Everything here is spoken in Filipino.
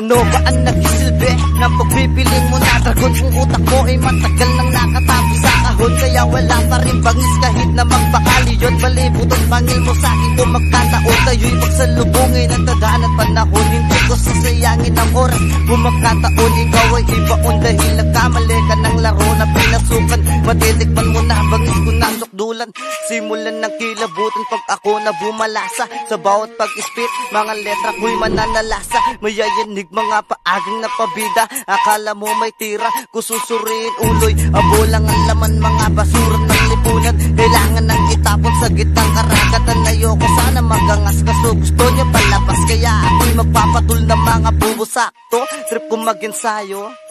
Ano ba ang nagsisilbi ng pagpipiling mo na dragon? Kung utak mo ay matagal nang nakatabi sa kahon, kaya wala pa rin bangis kahit na magbakali yun. Balibutan bangil mo sa akin kung magkataon, tayo'y magsalubungin ang tadaan at panahon. Hindi ko sasayangin ang oras kung magkataon. Ikaw ay ibaon dahil nagkamali ka ng laro na pinasukan. Matitikman mo na bangis ko ng sukdulan. Simulan ng kilabutan pag ako na bumalasa. Sa bawat pag-spit, mga letra ko'y mananalasa. Mayayanig mga paagang na pabida. Akala mo may tira, kususuriin uloy. Abo lang ang laman, mga basura ng lipunan. Kailangan nang itapon sa gitnang karagatan. Ayoko sana magangas kaso gusto niya palapas. Kaya ako'y magpapatul ng mga bubo sakto. Trip ko mag-ensayo.